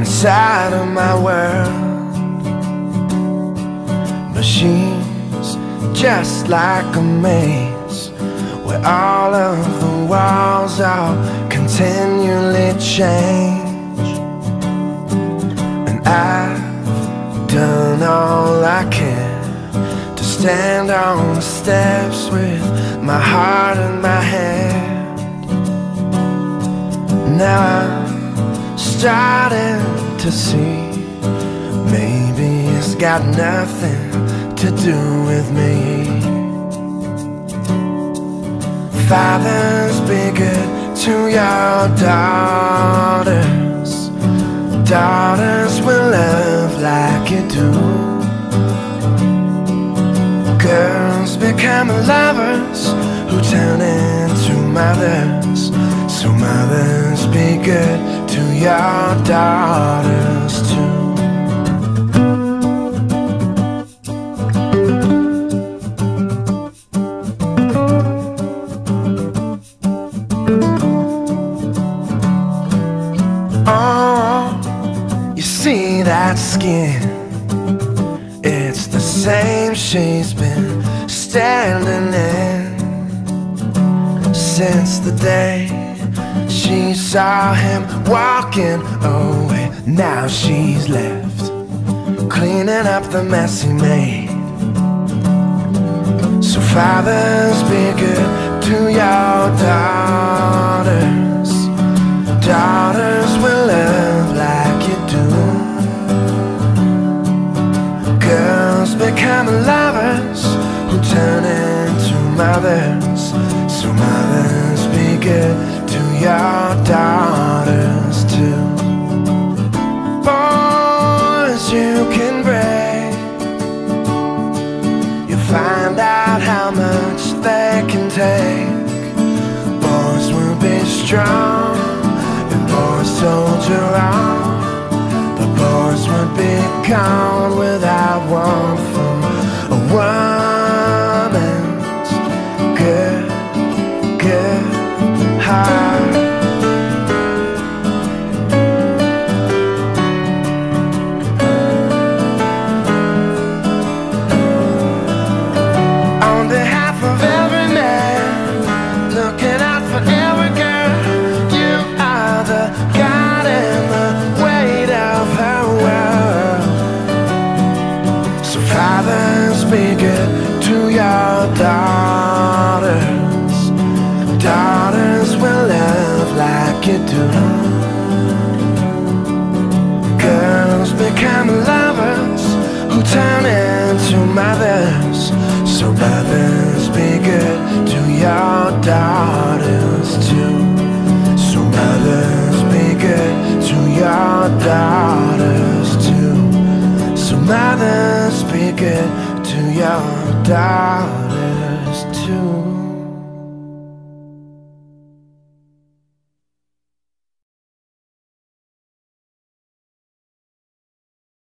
inside of my world. But she's just like a maze, where all of the walls are continually change. And I've done all I can to stand on the steps with my heart in my hand. Now I'm starting to see, maybe it's got nothing to do with me. Fathers, be good to your daughters. Daughters will love like you do. Girls become lovers who turn into mothers. So mothers, be good to your daughters too. Oh, you see that skin? It's the same she's been standing in since the day she saw him walking away. Now she's left cleaning up the mess he made. So fathers, be good to your daughters. Daughters will love like you do. Girls become lovers who turn into mothers. So mothers, be good to your daughters too. Boys you can break, you find out how much they can take. Boys will be strong if boys soldier on, but boys would be gone without one from a woman's good heart. On behalf of every man, looking out for every girl, you are the God and the weight of her world. So fathers, be good to your daughters. Daughters will love like you do. Girls become lovers who turn into mothers. So mothers, be good to your daughters too. So mothers, be good to your daughters too. So mothers, be good to your daughters.